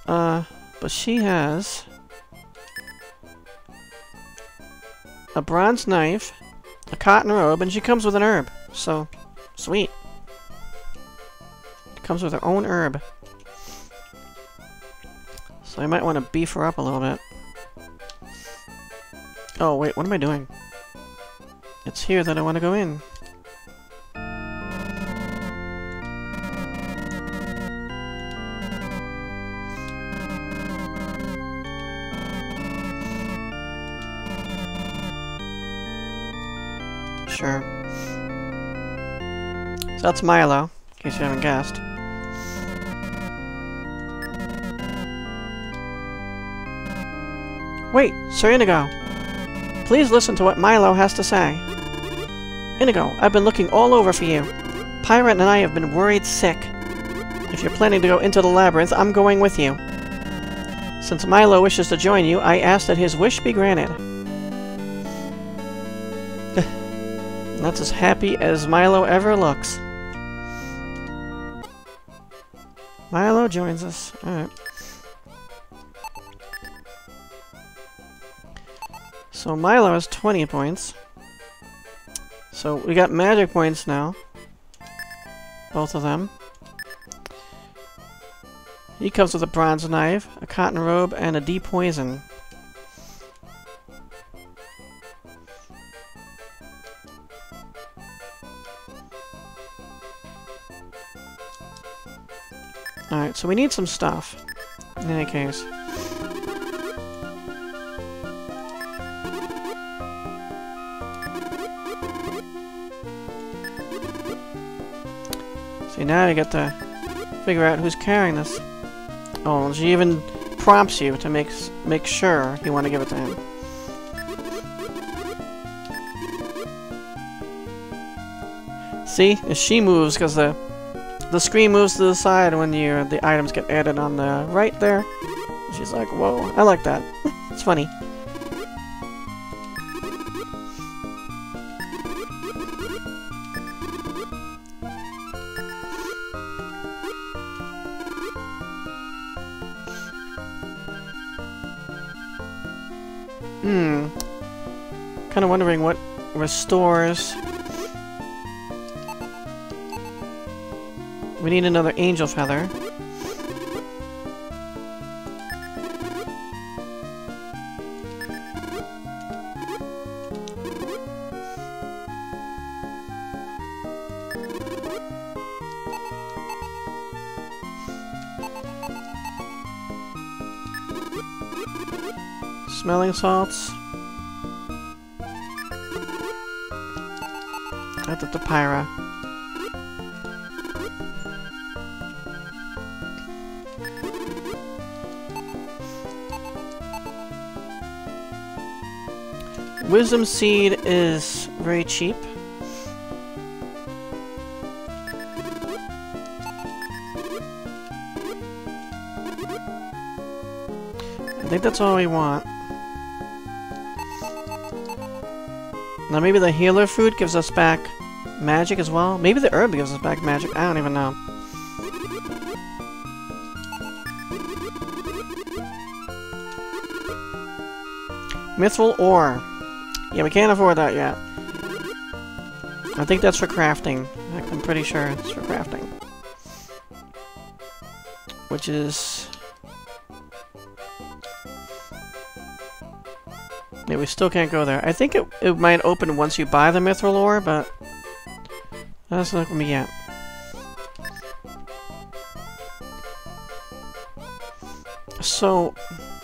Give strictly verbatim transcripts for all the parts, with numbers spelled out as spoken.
Uh, but she has a bronze knife, a cotton robe, and she comes with an herb. So, sweet. Comes with her own herb. So I might want to beef her up a little bit. Oh, wait, what am I doing? It's here that I want to go in. Sure. So that's Milo, in case you haven't guessed. Wait, Sir Inigo. Please listen to what Milo has to say. Inigo, I've been looking all over for you. Pyra and I have been worried sick. If you're planning to go into the Labyrinth, I'm going with you. Since Milo wishes to join you, I ask that his wish be granted. That's as happy as Milo ever looks. Milo joins us. Alright. So Milo has twenty points. So we got magic points now. Both of them. He comes with a bronze knife, a cotton robe, and a de-poison. Alright, so we need some stuff. In any case. See, now you get to figure out who's carrying this. Oh, she even prompts you to make make sure you want to give it to him. See, she moves because the the screen moves to the side when you the items get added on the right there. She's like, "Whoa, I like that." It's funny. Hmm. Kind of wondering what restores. We need another angel feather. Smelling salts. Add it to Pyra. Wisdom seed is very cheap. I think that's all we want. Now maybe the healer food gives us back magic as well? Maybe the herb gives us back magic? I don't even know. Mithril ore. Yeah, we can't afford that yet. I think that's for crafting. I'm pretty sure it's for crafting. Which is... yeah, we still can't go there. I think it, it might open once you buy the mithril ore, but... that's not me yet. So...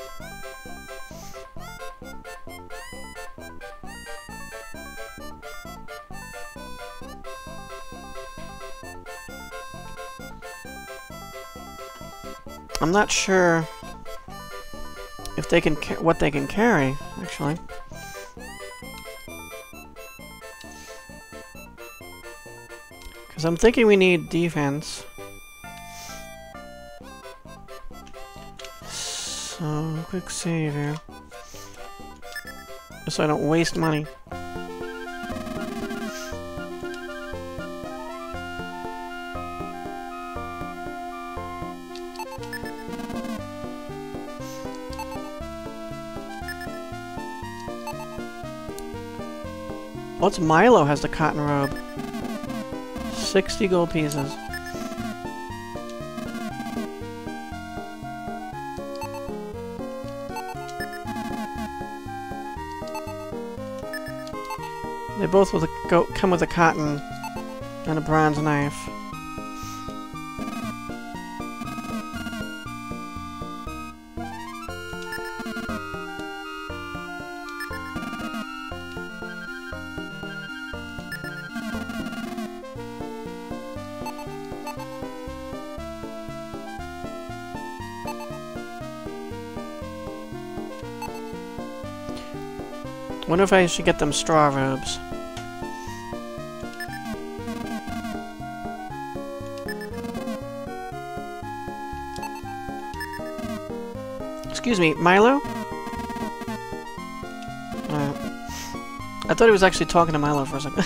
I'm not sure if they can ca what they can carry, actually. Because I'm thinking we need defense. So, quick save here. Just so I don't waste money. What's Milo has the cotton robe? sixty gold pieces. They both with a go come with a cotton and a bronze knife. Wonder if I should get them straw robes. Excuse me, Milo? Uh, I thought he was actually talking to Milo for a second.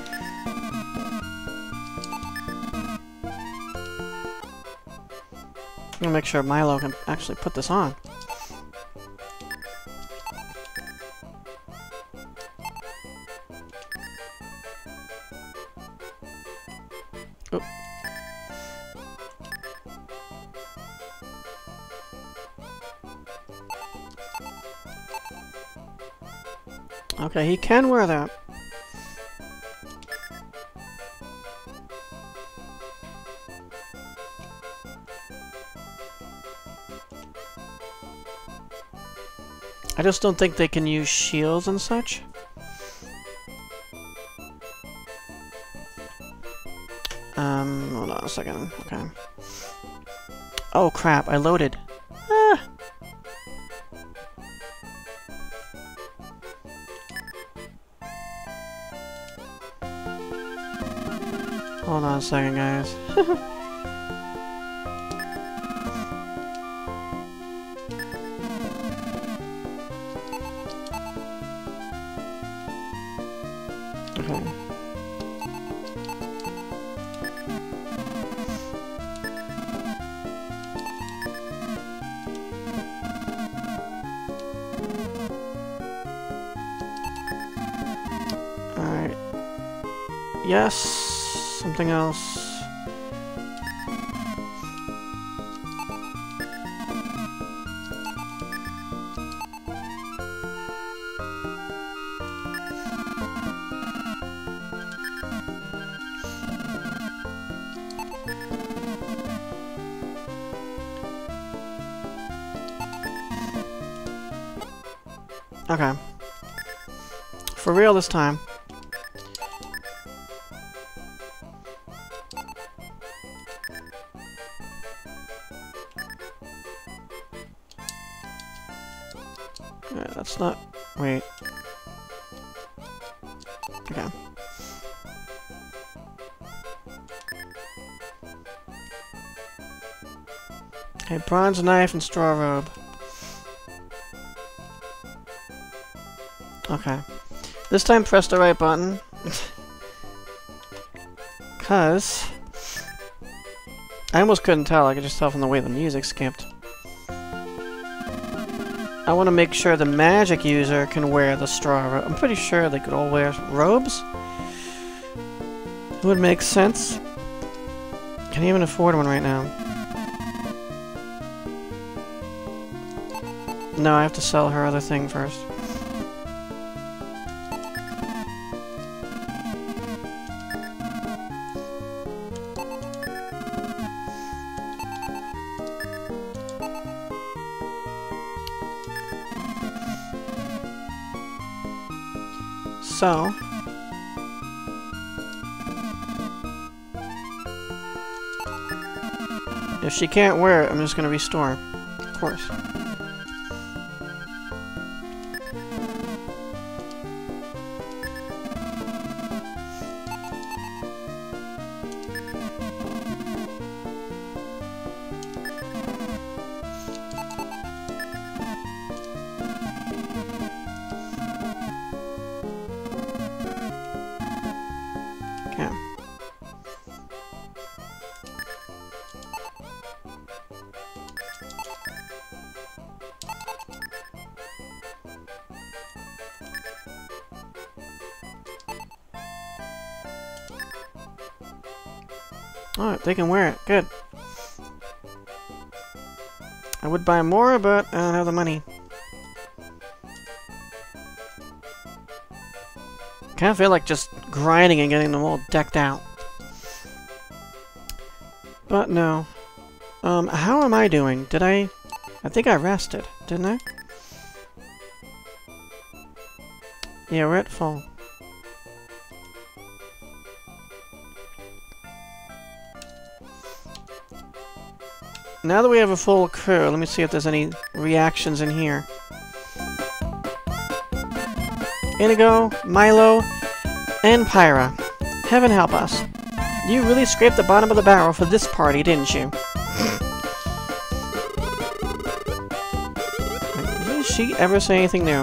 I'm gonna make sure Milo can actually put this on. Oop. Okay, he can wear that. I just don't think they can use shields and such. Um, hold on a second. Okay. Oh crap, I loaded. Ah! Hold on a second, guys. Okay. Alright. Yes. Something else. Okay. For real this time. Yeah, that's not... Wait. Okay. Okay, bronze knife and straw robe. Okay. This time press the right button. Cause... I almost couldn't tell, I could just tell from the way the music skipped. I want to make sure the magic user can wear the straw robe. I'm pretty sure they could all wear robes. It would make sense. Can't even afford one right now. No, I have to sell her other thing first. So, if she can't wear it, I'm just going to restore, of course. Oh, they can wear it. Good. I would buy more, but I don't have the money. Kind of feel like just grinding and getting them all decked out. But no. Um, how am I doing? Did I... I think I rested, didn't I? Yeah, we're at full. Now that we have a full crew, let me see if there's any reactions in here. Inigo, Milo, and Pyra. Heaven help us. You really scraped the bottom of the barrel for this party, didn't you? Did she ever say anything new?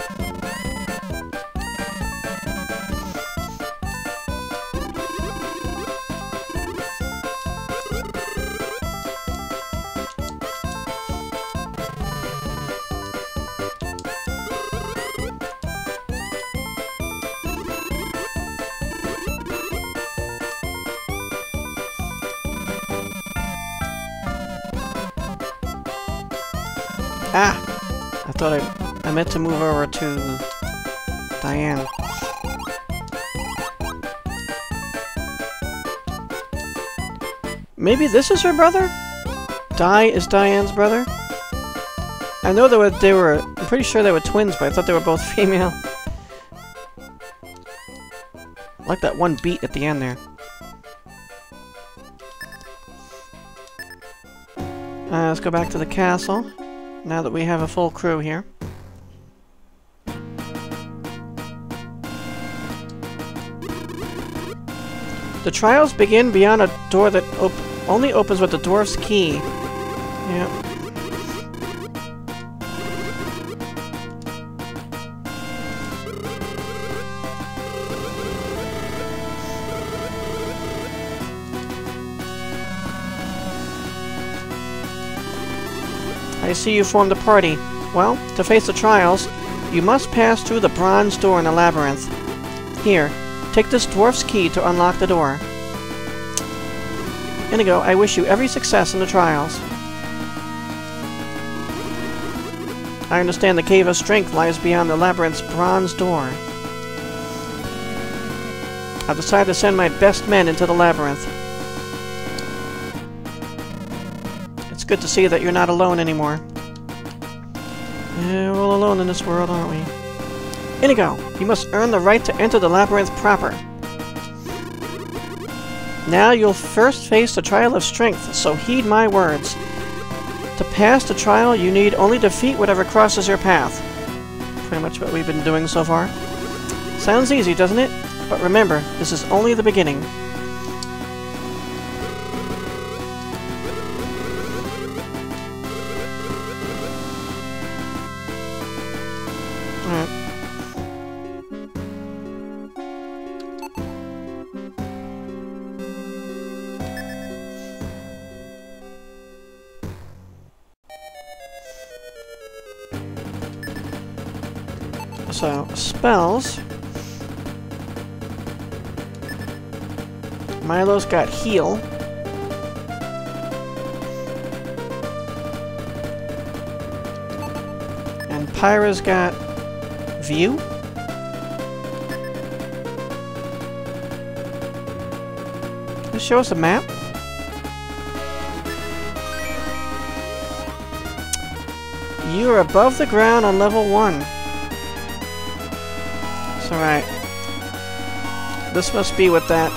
Ah! I thought I, I meant to move over to Diane. Maybe this is her brother? Di is Diane's brother? I know they were, they were, I'm pretty sure they were twins, but I thought they were both female. I like that one beat at the end there. Uh, let's go back to the castle. Now that we have a full crew here. The trials begin beyond a door that op only opens with the dwarf's key. Yep. I see you formed a party. Well, to face the trials, you must pass through the bronze door in the labyrinth. Here, take this dwarf's key to unlock the door. Inigo, I wish you every success in the trials. I understand the Cave of Strength lies beyond the labyrinth's bronze door. I've decided to send my best men into the labyrinth. It's good to see that you're not alone anymore. Yeah, we're all alone in this world, aren't we? Inigo, you must earn the right to enter the labyrinth proper. Now you'll first face the trial of strength, so heed my words. To pass the trial, you need only defeat whatever crosses your path. Pretty much what we've been doing so far. Sounds easy, doesn't it? But remember, this is only the beginning. Alright. So, spells. Milo's got heal. And Pyra's got view. Can this show us a map? You are above the ground on level one. It's alright. This must be what that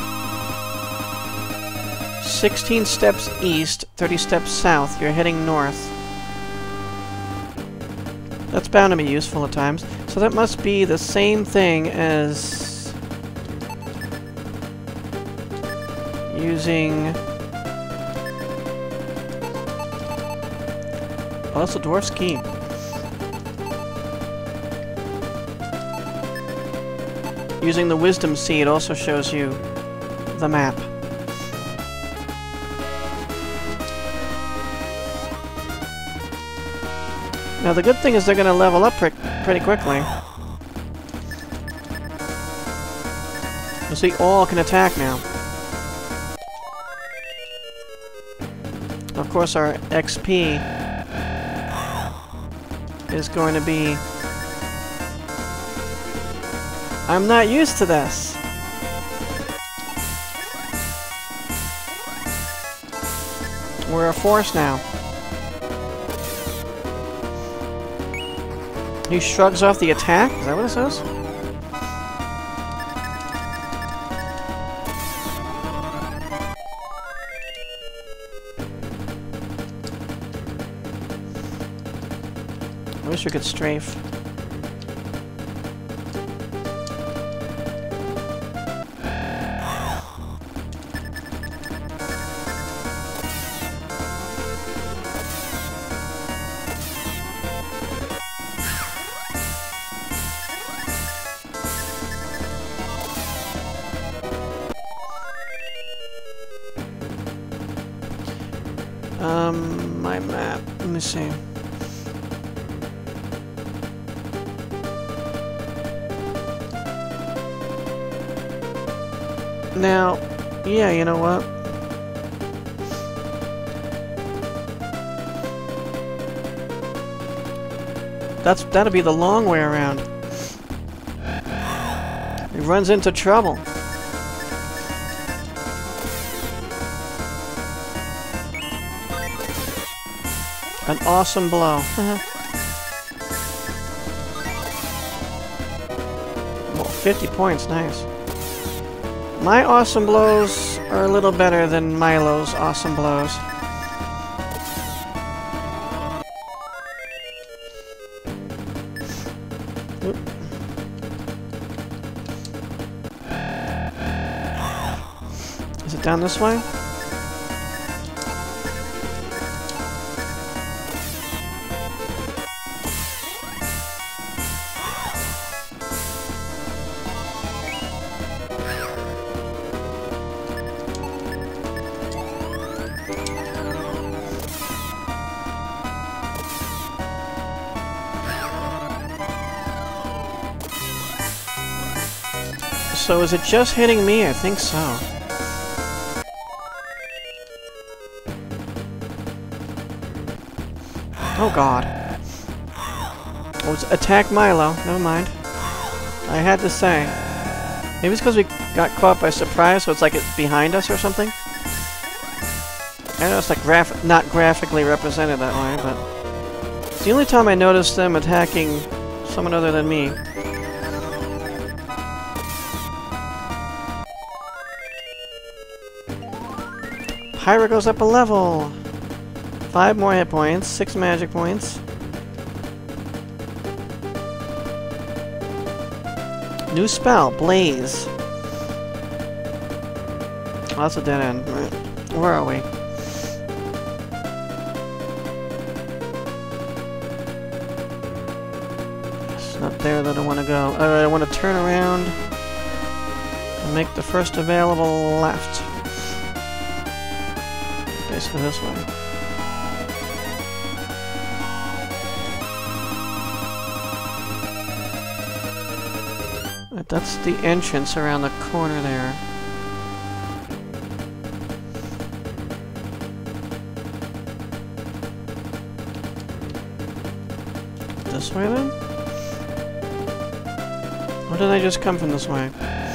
sixteen steps east, thirty steps south. You're heading north. That's bound to be useful at times. So that must be the same thing as using... Oh, that's a dwarf's key. Using the wisdom seed also shows you the map. Now the good thing is they're going to level up pre pretty quickly. You see, all can attack now. course, our X P is going to be... I'm not used to this. We're a force now. He shrugs off the attack? Is that what it says? I wish we could strafe. Um, my map. Let me see. Now, yeah, you know what? That's that'll be the long way around. He runs into trouble. An awesome blow. Well, fifty points, nice. My awesome blows are a little better than Milo's awesome blows. Oop. Is it down this way? So is it just hitting me? I think so. Oh god. Oh, it's attack Milo. Never mind. I had to say. Maybe it's because we got caught by surprise, so it's like it's behind us or something? I know it's like graph not graphically represented that way, but... It's the only time I noticed them attacking someone other than me. Pyra goes up a level! Five more hit points, six magic points. New spell, Blaze. Oh, that's a dead end. Right. Where are we? It's not there that I want to go. Alright, I want to turn around and make the first available left. Basically this way. Right, that's the entrance around the corner there. This way then? Or did I just come from this way?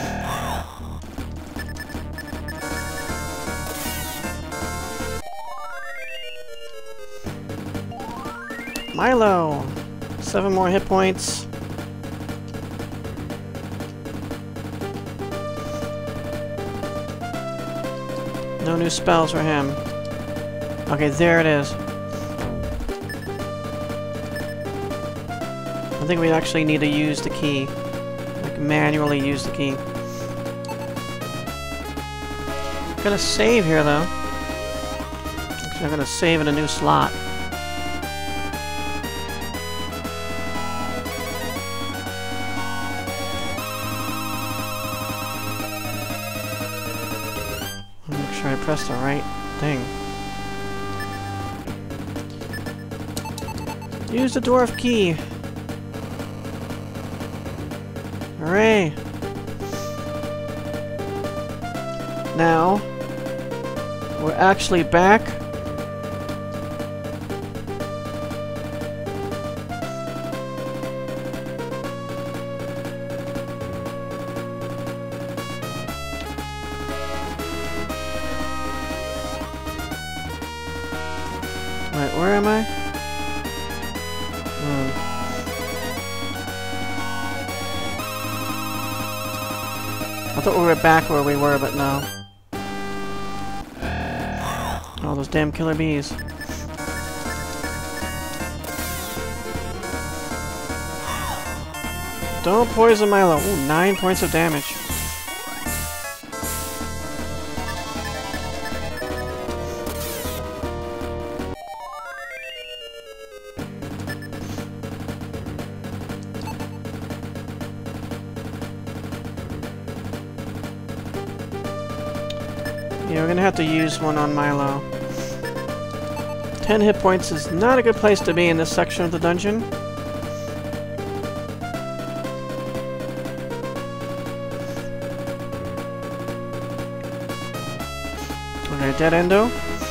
Milo! Seven more hit points. No new spells for him. Okay, there it is. I think we actually need to use the key. Like, manually use the key. I'm gonna save here, though. Actually, I'm gonna save in a new slot. I pressed the right thing. Use the dwarf key. Hooray! Now we're actually back Wait, where am I? Hmm. I thought we were back where we were, but no. Oh, those damn killer bees. Don't poison Milo. Ooh, nine points of damage. Yeah, we're gonna have to use one on Milo. Ten hit points is not a good place to be in this section of the dungeon. Okay, dead endo.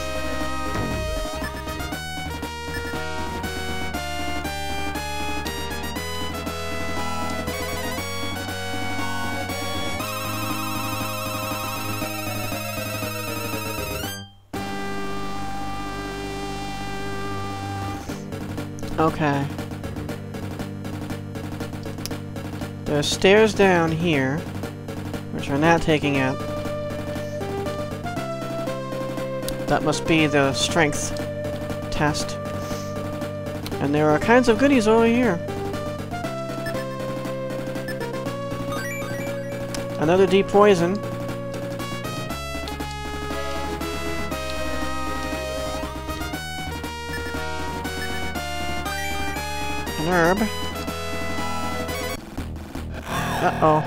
Okay. There's stairs down here, which we're not taking out. That must be the strength test. And there are kinds of goodies over here. Another deep poison. An herb. Uh-oh.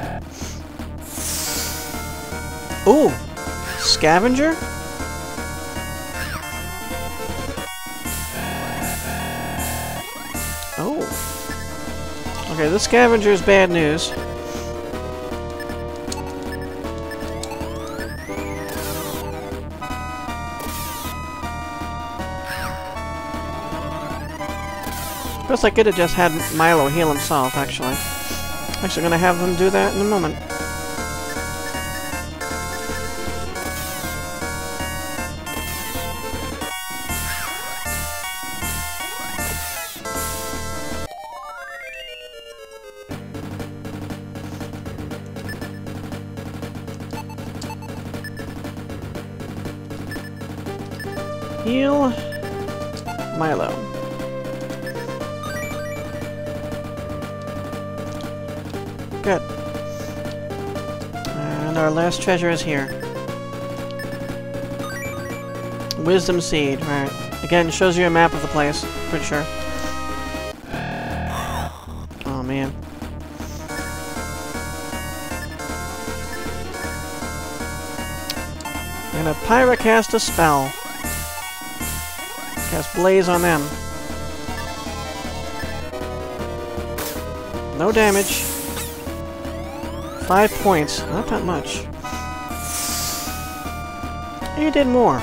Ooh! Scavenger? Oh. Okay, this scavenger is bad news. Guess I could have just had Milo heal himself, actually. Actually, gonna have them do that in a moment. Heal Milo. Good. And our last treasure is here. Wisdom Seed, right. Again, shows you a map of the place, pretty sure. Oh man. I'm gonna Pyra cast a spell. Cast Blaze on them. No damage. Five points. Not that much. You did more.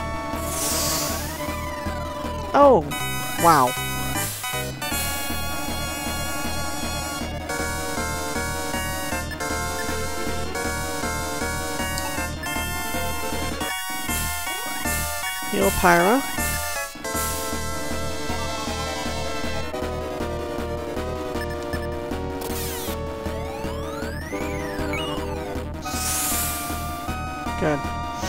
Oh! Wow. Heal Pyra. Good.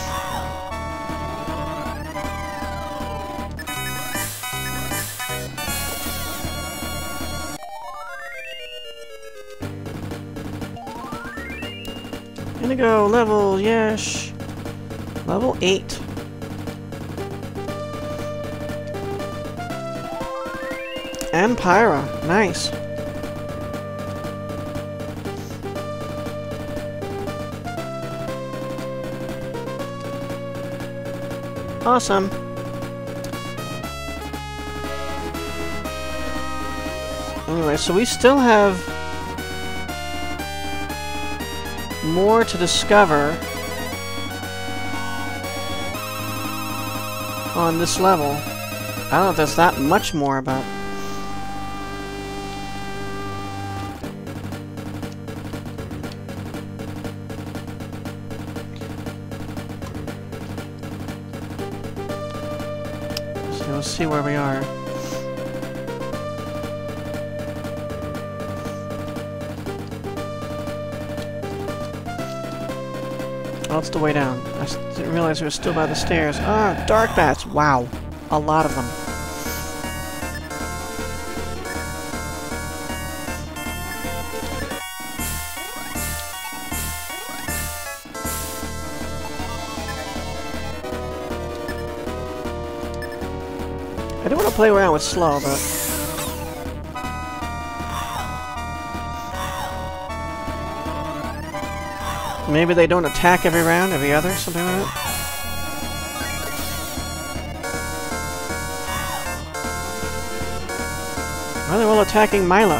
Indigo level, yes. Level eight. And Pyra, nice. Awesome. Anyway, so we still have more to discover on this level. I don't know if there's that much more about. And we'll see where we are. Oh, it's the way down. I didn't realize we were still by the stairs. Ah, dark bats! Wow. A lot of them. I do want to play around with slow, but... maybe they don't attack every round, every other, something like that? Are they all attacking Milo?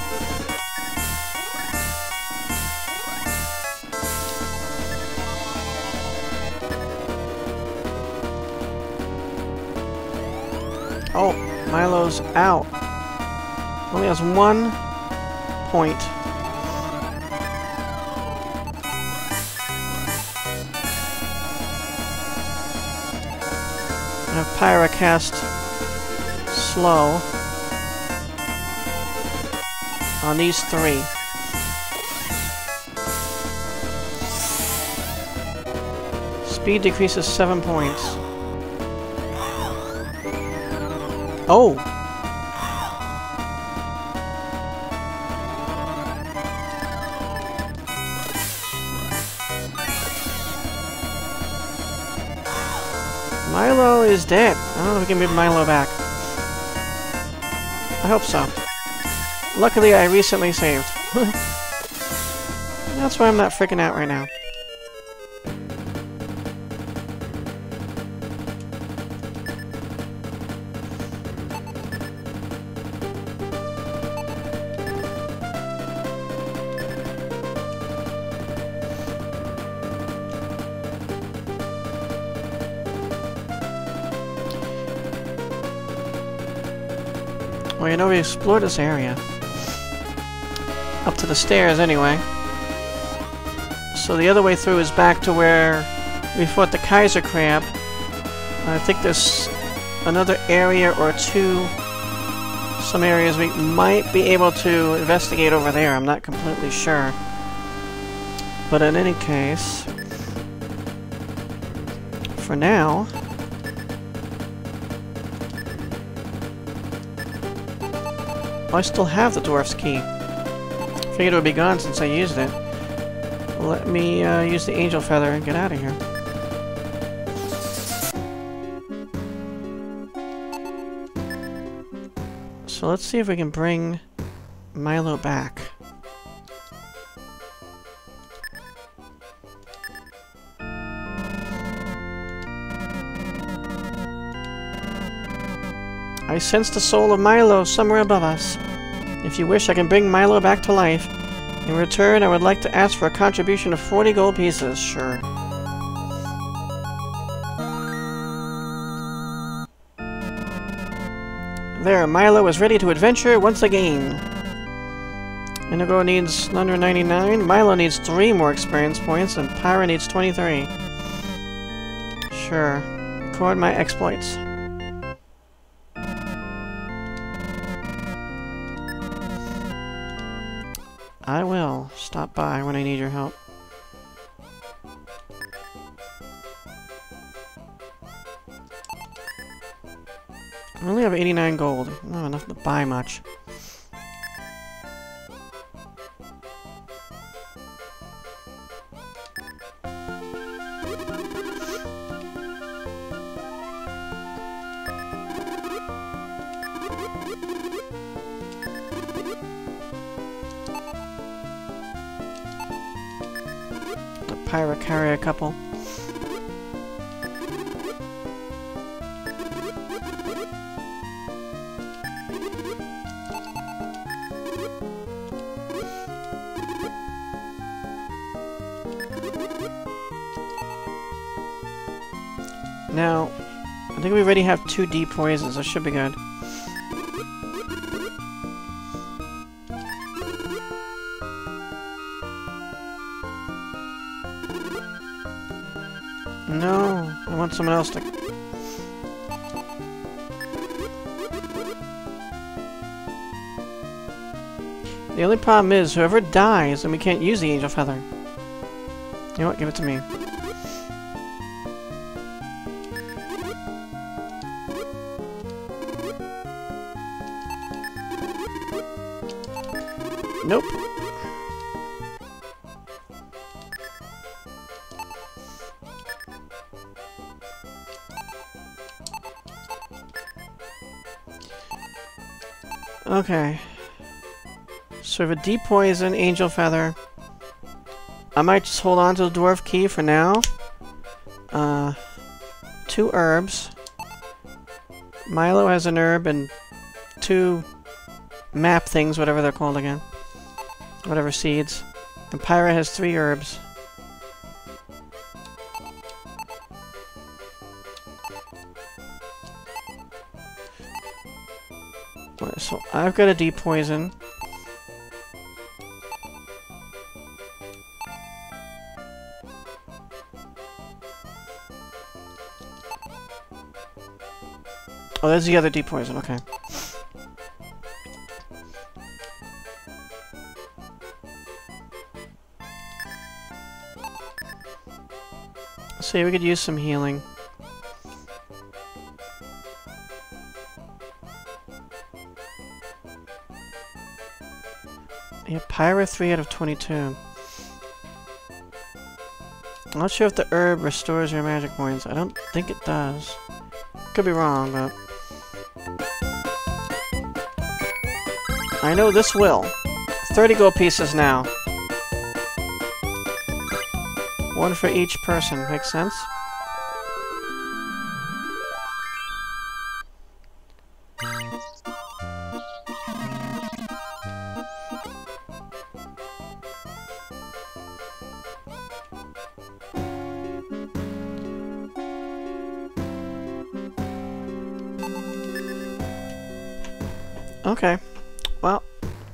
Oh, Milo's out. Only has one point. I have Pyra cast slow on these three. Speed decreases seven points. Oh! Milo is dead. I don't know if we can move Milo back. I hope so. Luckily, I recently saved. That's why I'm not freaking out right now. Well, you know, we explored this area. Up to the stairs, anyway. So the other way through is back to where we fought the Kaiser Crab. I think there's another area or two, some areas we might be able to investigate over there. I'm not completely sure. But in any case, for now... I still have the Dwarf's key. Figured it would be gone since I used it. Let me uh, use the Angel Feather and get out of here. So let's see if we can bring Milo back. I sense the soul of Milo somewhere above us. If you wish, I can bring Milo back to life. In return, I would like to ask for a contribution of forty gold pieces. Sure. There, Milo is ready to adventure once again. Inigo needs one hundred ninety-nine, Milo needs three more experience points, and Pyra needs twenty-three. Sure. Record my exploits. I will stop by when I need your help. I only have eighty-nine gold. Not enough to buy much. Pyra carry a couple. Now, I think we already have two deep poisons. That should be good. No, I want someone else to... The only problem is, whoever dies, then we can't use the Angel Feather. You know what? Give it to me. Nope. Okay. So we have a deep poison, Angel Feather. I might just hold on to the Dwarf Key for now. Uh, two herbs. Milo has an herb and two map things, whatever they're called again. Whatever seeds. And Pyra has three herbs. So I've got a deep poison. Oh, there's the other deep poison, okay. So we could use some healing. Yeah, Pyra three out of twenty-two. I'm not sure if the herb restores your magic points. I don't think it does. Could be wrong, but... I know this will. thirty gold pieces now. One for each person. Makes sense? Okay. Well,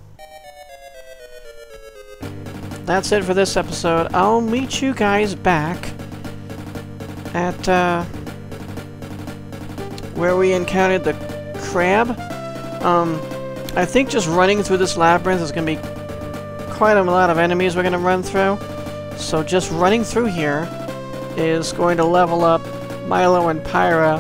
that's it for this episode. I'll meet you guys back at uh, where we encountered the crab. Um, I think just running through this labyrinth is going to be quite a lot of enemies we're going to run through. So just running through here is going to level up Milo and Pyra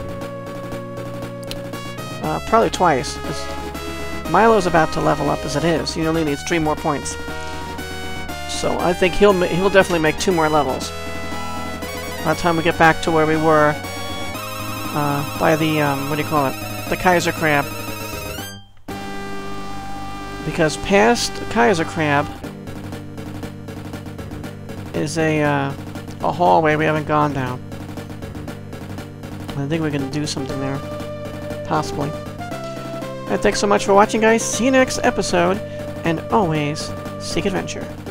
uh, probably twice. Milo's about to level up as it is. He only needs three more points. So I think he'll he'll definitely make two more levels. By the time we get back to where we were uh, by the, um, what do you call it? The Kaiser Crab. Because past Kaiser Crab is a, uh, a hallway we haven't gone down. I think we can do something there. Possibly. And thanks so much for watching, guys. See you next episode, and always seek adventure.